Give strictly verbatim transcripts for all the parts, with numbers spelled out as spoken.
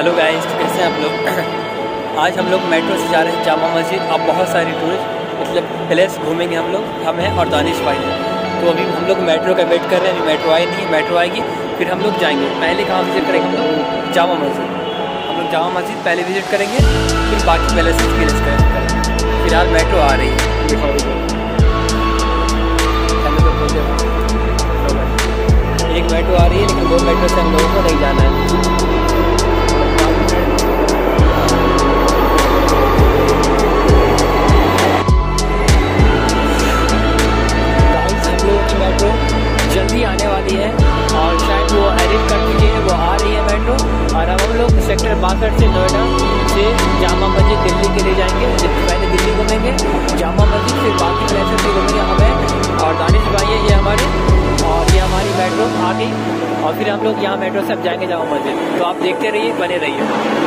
Hello guys, कैसे हैं आप लोग। आज हम लोग मेट्रो से जा रहे हैं जामा मस्जिद। अब बहुत सारे टूरिस्ट मतलब प्लेस घूमेंगे हम लोग, हम हैं और दानिश भाई हैं। तो अभी हम लोग मेट्रो का वेट कर रहे हैं। अभी मेट्रो आई नहीं है, मेट्रो आएगी फिर हम लोग जाएंगे। पहले कहाँ विजिट करेंगे हम लोग? जामा मस्जिद। हम लोग जामा मस्जिद पहले विजिट करेंगे, फिर बाकी प्लेसेस विजिट करेंगे। फिलहाल मेट्रो आ रही है, दिखाओ एक मेट्रो आ रही है, लेकिन दो मेट्रो से हम लोगों को नहीं जाना है। मेट्रो जल्दी आने वाली है और शायद वो एडिट कर चुके हैं, वो आ रही है मेट्रो। और अब हम लोग सेक्टर बासठ से नोएडा से जामा मस्जिद दिल्ली के लिए जाएंगे। पहले दिल्ली घूमेंगे, जामा मस्जिद, फिर बाकी प्लेसेस भी घूमेंगे। हमें और दानिश भाई है ये हमारे, और ये हमारी मेट्रो आ गई और फिर हम लोग यहाँ मेट्रो से अब जाएंगे जामा मस्जिद। तो आप देखते रहिए, बने रहिए।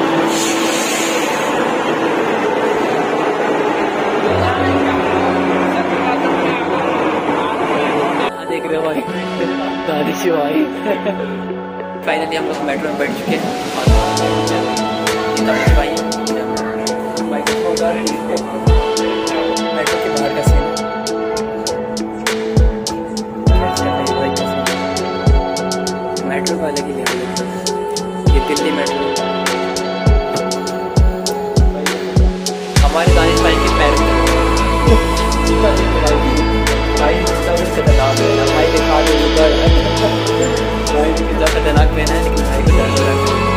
देख रहे हो भाई, दानिश भाई। फाइनली हम लोग मेट्रो में बैठ चुके हैं और दानिश भाई मेट्रो के बाहर का सीन। मेट्रो का अलग ही लेवल है, ये दिल्ली मेट्रो। हमारे दानिश भाई के पैर भाई भाई दिखा दो ऊपर। भाई कितना खतरनाक पहना है, लेकिन भाई को डर लग रहा है।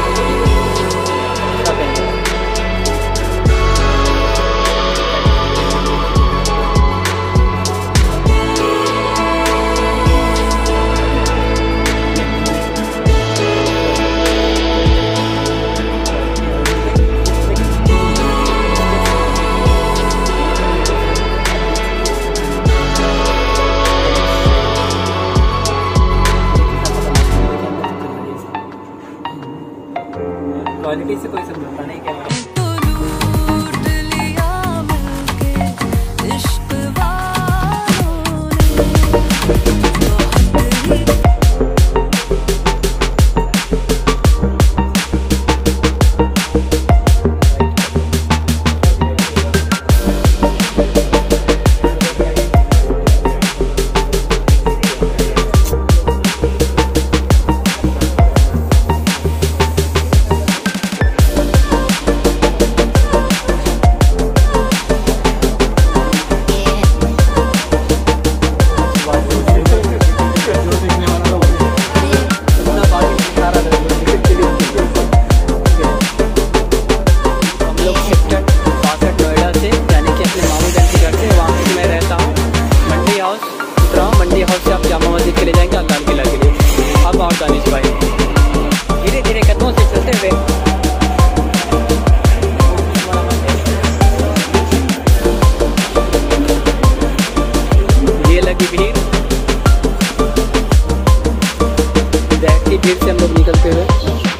क्वालिटी से कोई समझौता नहीं किया। धीरे धीरे कदमों से चलते हुए ये लगी भीड़, बैठ की भीड़ से हम लोग निकलते हुए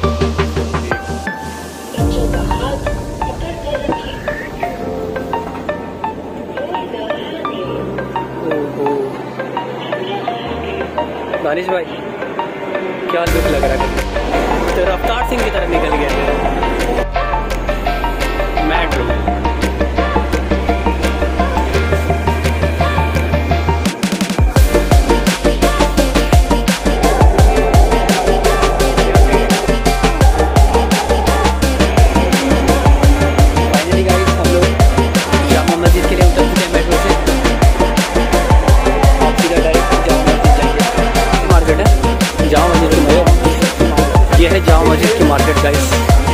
दानिश भाई क्या लुक लग रहा है, तो रफ्तार सिंह की तरफ निकल गया मेट्रो। फाइनली गाइस हम लोग जामा मस्जिद के लिए उतर चुके हैं मेट्रो से। आप सीधा डायरेक्ट जामा मस्जिद जाएंगे। मार्केट है जामा मस्जिद की, ये है जामा मस्जिद की मार्केट गाइस।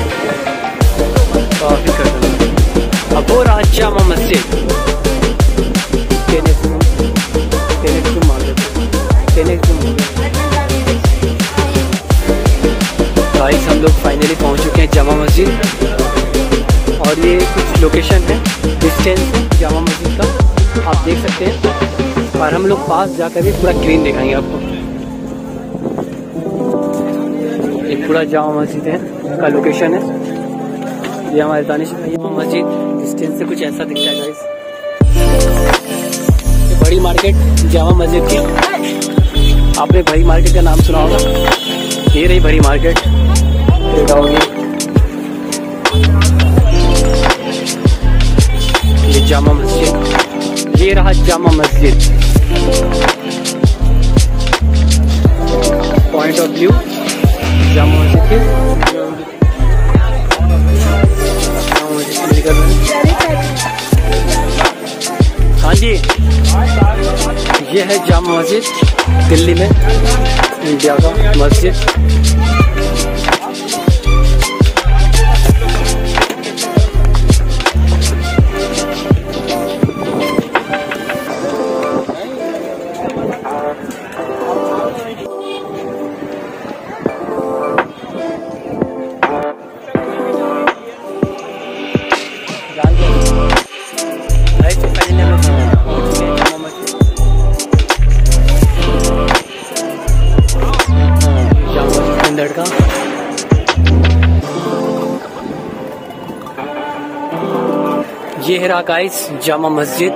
काफी खतरनाक। अब वो रहा जामा मस्जिद। गाइस हम लोग फाइनली पहुंच चुके हैं जामा मस्जिद और ये कुछ लोकेशन है, डिस्टेंस जामा मस्जिद का आप देख सकते हैं। और हम लोग पास जाकर भी पूरा क्लीन दिखाएंगे आपको। एक पूरा जामा मस्जिद है का लोकेशन है, ये हमारे दानिश भाई। मस्जिद डिस्टेंस से कुछ ऐसा दिखता है गाइस। ये बड़ी मार्केट जामा मस्जिद की, आपने बड़ी मार्केट का नाम सुना होगा। ये रही बड़ी मार्केट, होगी ये जामा मस्जिद, ये रहा Jama Masjid. Point of view Jama Masjid के, जामा मस्जिद निकल रहे हैं। हाँ जी, ये है जामा मस्जिद दिल्ली में, इंडिया का मस्जिद। लड़का ये है गाइस जामा मस्जिद।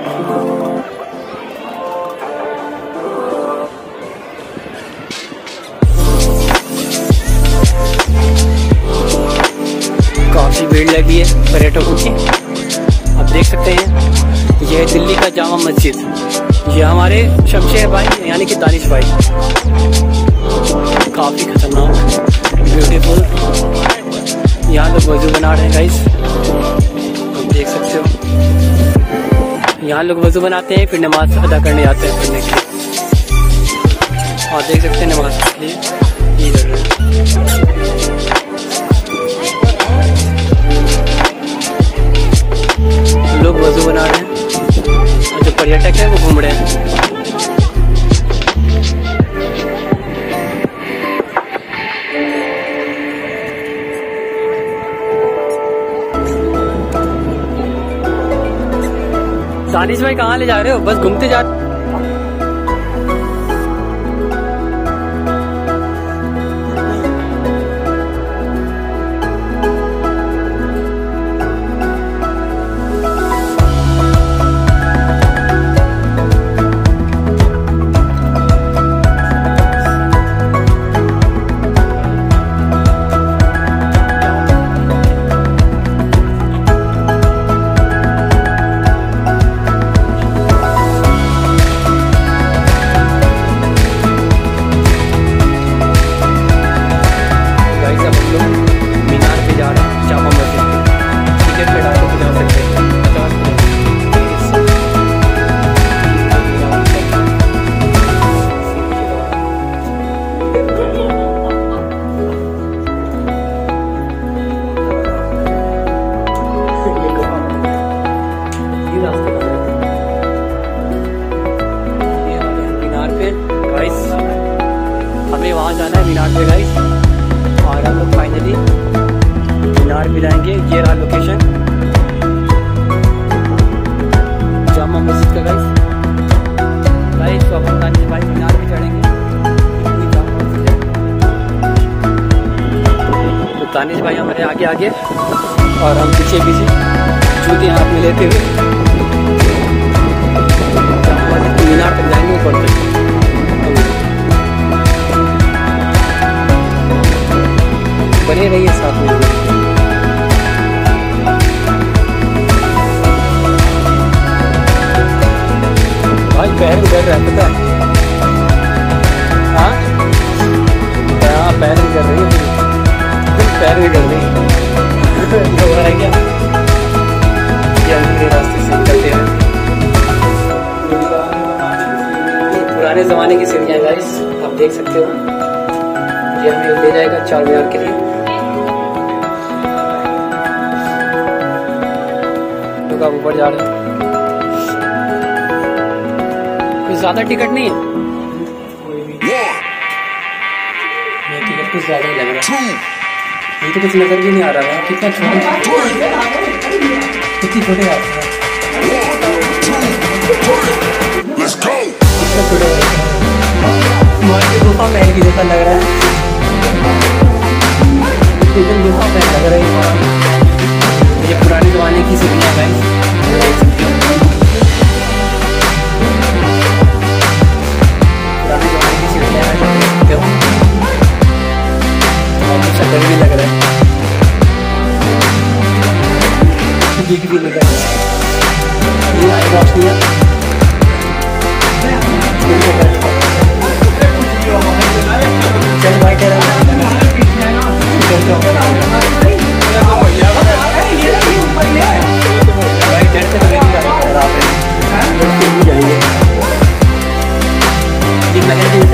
काफी भीड़ लगी है पर्यटकों की, आप देख सकते हैं। ये है दिल्ली का जामा मस्जिद, ये हमारे शमशेर भाई यानी कि दानिश भाई। काफी खतरनाक ब्यूटीफुल, यहाँ लोग वजू बना रहे हैं गाइस, आप देख सकते हो। यहाँ लोग वजू बनाते हैं फिर नमाज अदा करने जाते हैं पढ़ने के लिए, और देख सकते हैं नमाज के लिए ये कर रहे हैं। लोग वजू बना रहे हैं और जो पर्यटक है वो घूम रहे हैं। दानिश भाई कहाँ ले जा रहे हो? बस घूमते जा रहे हो? वहाँ जाना है मीनार पे गाइस, और हम लोग फाइनली मीनार पे जाएंगे। ये रहा लोकेशन जामा मस्जिद का गाइस। गाइस तो अपन दानिश भाई मीनार पे चढ़ेंगे, जामा मस्जिद है। तो दानिश भाई हमारे आगे आगे और हम पीछे पीछे जूते हाथ में लेते हुए जामा मस्जिद की मीनार तक जाएंगे ऊपर तक। बने रहिए साथ में। भाई पैर भी डर रहा है पता है? हाँ हाँ पैर भी डर रही है, पैर भी डर रही है। हो रहा है क्या? ये अंधेरे रास्ते से निकलते हैं। पुराने जमाने की सीढ़ियाँ गाइस, आप देख सकते हो। ये हमें ले जाएगा चार मीनार के लिए। लोग ऊपर जा रहे हैं, कुछ ज्यादा टिकट नहीं है, ये टिकट कुछ ज्यादा ही लग रहा है। ये तो कुछ नजर भी नहीं आ रहा है। कितना छोटे कितनी छोटे रास्ते हैं, कितना छोटे गुफा महल की जैसा लग रहा है। एकदम गुफा महल लग रहा है। ये पुराने जमाने की सीढ़ियाँ गाइस, देख सकते हो। पुराने जमाने की सीढ़ियाँ देख सकते हो, और कुछ डर भी लग रहा है, भी लग रहा है।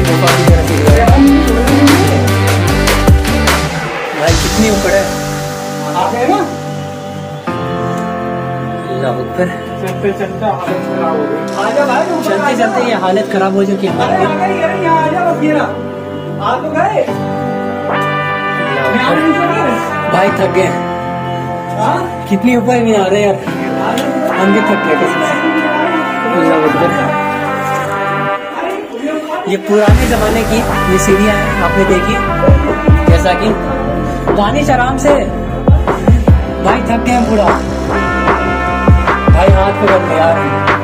गुफा की तरह दिख रहा है भाई, कितनी ऊपर है ना। अल्लाह ऊपर चलते चलते चलते चलते ये हालत खराब हो चुकी है। भाई थक गए, कितनी ऊपर नहीं आ रहे यार, हम भी थक गए कसम से। ये पुराने जमाने की ये सीढ़ियाँ हैं, आपने देखी, जैसा कि दानिश आराम से। भाई थक गए पूरा, भाई हाथ पकड़ ले यार।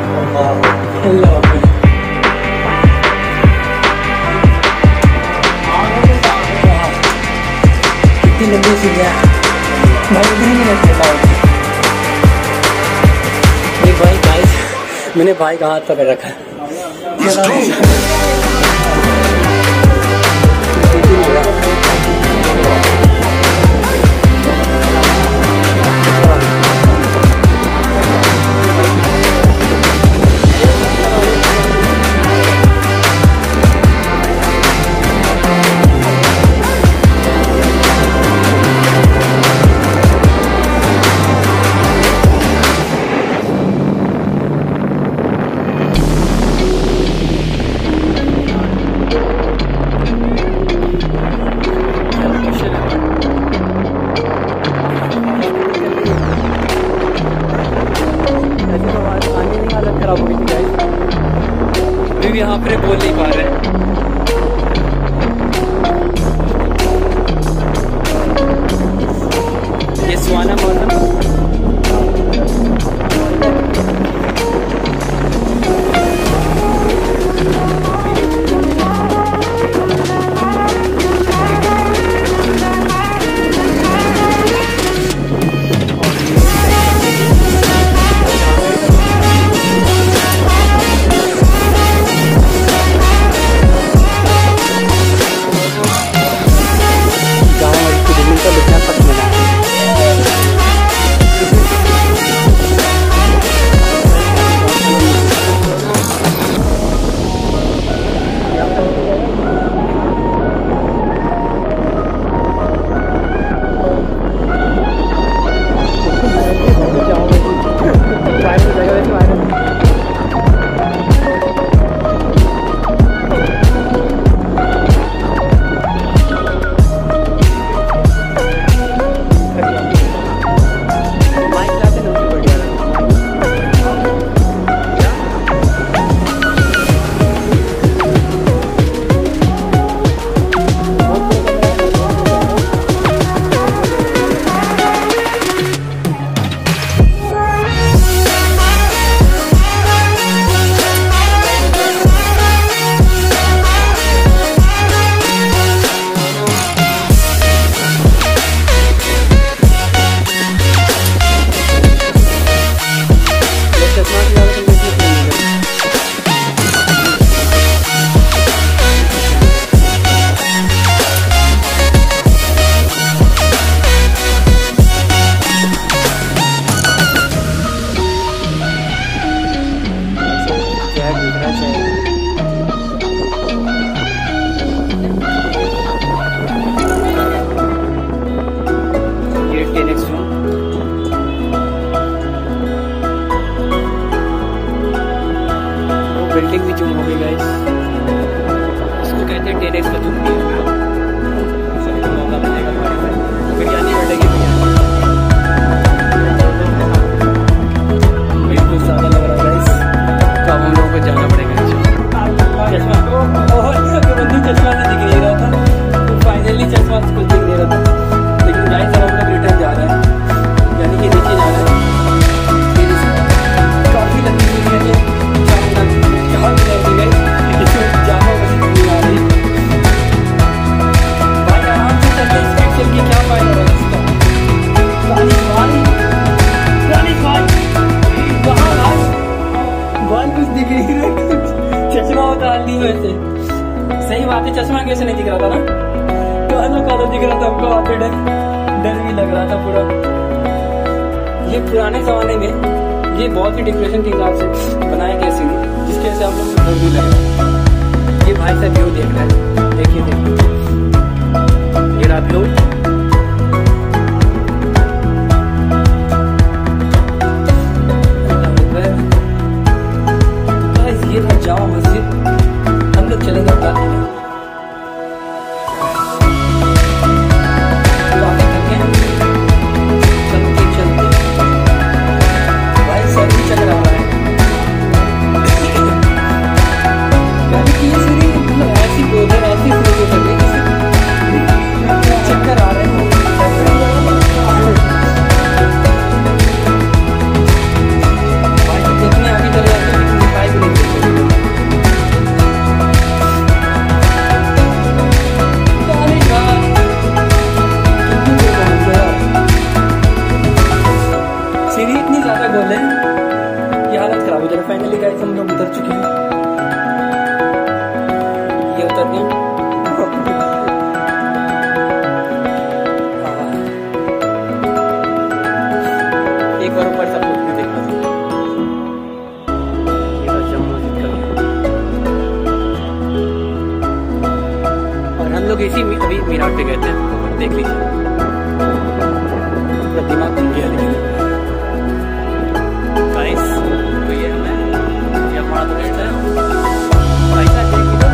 कितनी लंबी सीढ़ियाँ भाई, उधर ही नहीं लगते पाओ। ये भाई गाइस, मैंने भाई का हाथ पकड़ रखा है। अभी यहाँ पर बोल नहीं पा रहे हैं। ये सुहाना मौसम, बिल्डिंग भी जूम हो गई गाइस, इसको कहते हैं टेन एक्स का जूम भी होगा। सबको मौका मिलेगा बिरयानी बैठेगी, बिल्कुल सादा लग रहा है गाइस। तो अब हम लोगों को जाना पड़ेगा। चश्मा बंदी चश्मा से दिख नहीं रहा था, तो फाइनली चश्मा कुछ दिख नहीं रहा था। लेकिन गाइस अब हम लोग रिटर्न जा रहे हैं, यानी कि नीचे जा रहे हैं। काफी लंबी दूरी है, जामा मस्जिद नहीं आ रही भाई, आराम से चलते स्पीड चल के क्या फायदा है इसका। रानी भाई, रानी भाई कहाँ भाई, बाल कुछ दिख नहीं रहा, चश्मा उतार ली वैसे। सही बात है, चश्मा कैसे नहीं दिख रहा था ना, काला काला दिख रहा था हमको, आते डर डर भी लग रहा था पूरा। ये पुराने जमाने में ये बहुत ही डिप्रेशन के हिसाब से बनाया गया सीढ़ी, जिसके वजह से हम लोग को डर भी लग रहा है। ये भाई साहब व्यू देख रहे हैं। लोग इसी अभी मीनार पे गए थे, देख लीजिए, पूरा दिमाग घूम गया। लेकिन गाइस तो ये हमें ये हमारा दोस्त है भाई साहब, देख लीजिए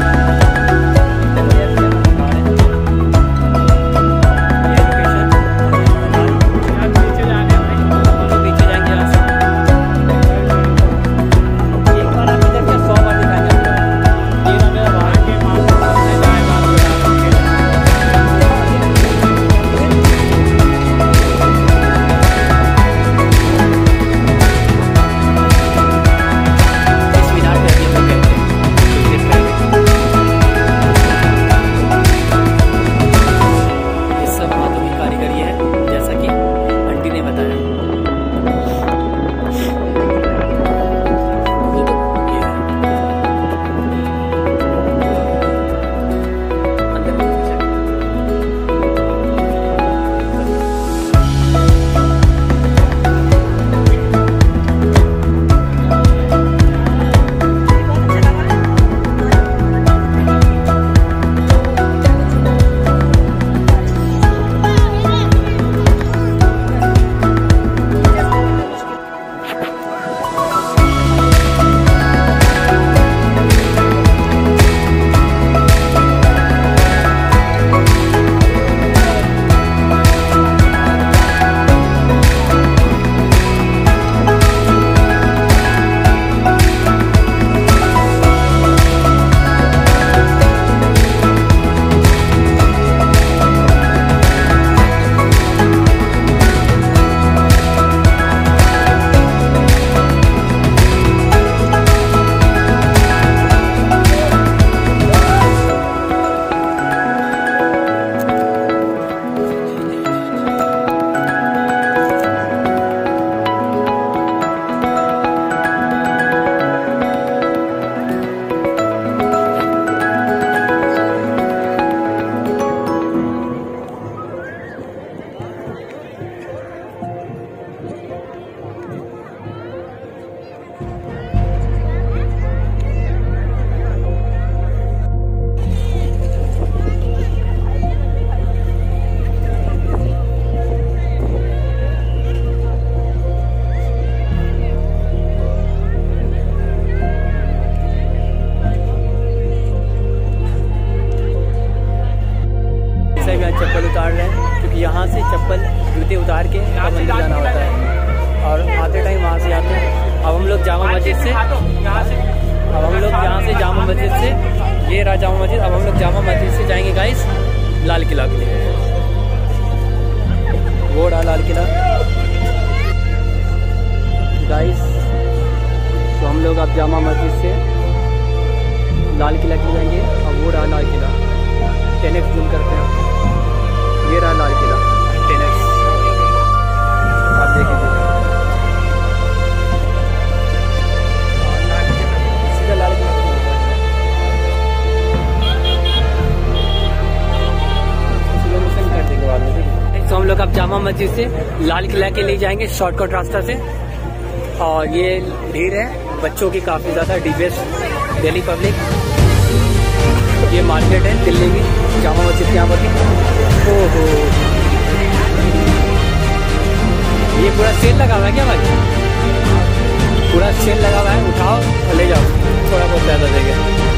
चप्पल उतार रहे हैं, क्योंकि यहाँ से चप्पल जूते उतार के मंदिर जाना होता है, और आते टाइम वहाँ से आते हैं। अब हम लोग जामा मस्जिद से अब हम लोग यहाँ से जामा मस्जिद से ये रहा जामा मस्जिद। अब हम लोग जामा मस्जिद से जाएंगे गाइस लाल किला के लिए। वो रहा लाल किला गाइस। तो हम लोग अब जामा मस्जिद से लाल किला के लिए जाएंगे। अब वो रहा Lal Qila, ten X zoom करते हैं, ये रहा लाल किला टेन एक्स, आप देखिए सीधा लाल किला। तो हम लोग अब जामा मस्जिद से लाल किला के लिए जाएंगे शॉर्टकट रास्ता से, और ये भीड़ है बच्चों की काफ़ी ज़्यादा, डीबीएस दिल्ली पब्लिक। ये मार्केट है दिल्ली की, जामा मस्जिद के यहाँ पर। ओहो, ये पूरा सेल लगा हुआ है क्या भाई? पूरा सेल लगा हुआ है, उठाओ और ले जाओ, थोड़ा बहुत ज़्यादा देंगे।